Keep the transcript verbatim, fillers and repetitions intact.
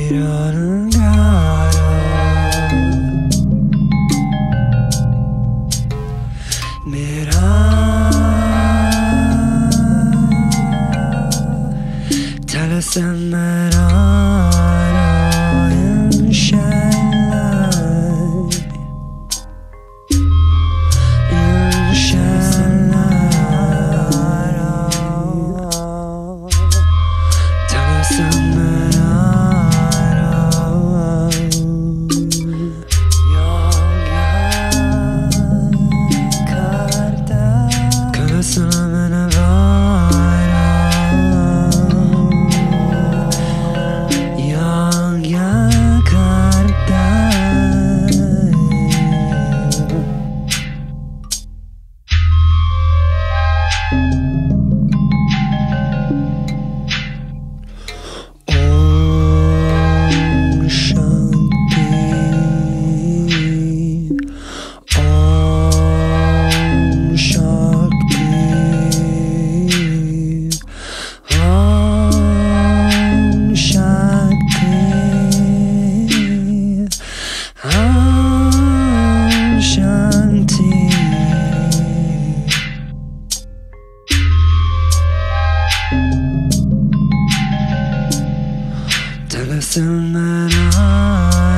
이러는 거로 밀어 달려서 말아라 and shine light and shine light 달려서 말아라 영약하다 그것을 말아봐라 영약하다 옴 šanti 옴 šanti 옴 šanti 옴 šanti 달려서 말아